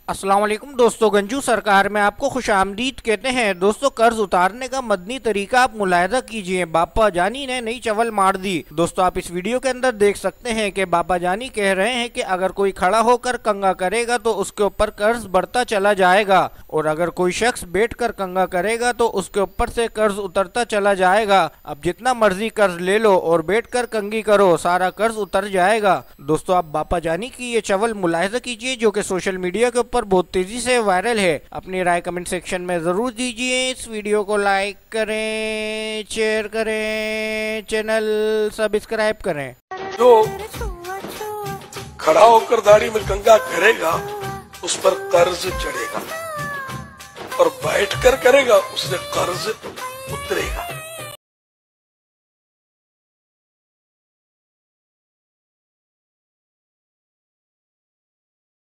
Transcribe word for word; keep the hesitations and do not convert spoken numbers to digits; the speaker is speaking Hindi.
अस्सलाम वालेकुम दोस्तों, गंजू सरकार में आपको खुशामदीद कहते हैं। दोस्तों, कर्ज उतारने का मदनी तरीका आप मुलायदा कीजिए। बापा जानी ने नई चवल मार दी। दोस्तों, आप इस वीडियो के अंदर देख सकते हैं कि बापा जानी कह रहे हैं कि अगर कोई खड़ा होकर कंगा करेगा तो उसके ऊपर कर्ज बढ़ता चला जाएगा, और अगर कोई शख्स बैठकर कंगा करेगा तो उसके ऊपर से कर्ज उतरता चला जाएगा। अब जितना मर्जी कर्ज ले लो और बैठकर कंगी करो, सारा कर्ज उतर जाएगा। दोस्तों, आप बापा जानी की ये चवल मुलायदा कीजिए जो कि सोशल मीडिया के ऊपर बहुत तेजी से वायरल है। अपनी राय कमेंट सेक्शन में जरूर दीजिए। इस वीडियो को लाइक करें, शेयर करें, चैनल सब्सक्राइब करें। जो खड़ा होकर दाढ़ी में कंगा करेगा उस पर कर्ज चढ़ेगा, और बैठकर करेगा उससे कर्ज उतरेगा।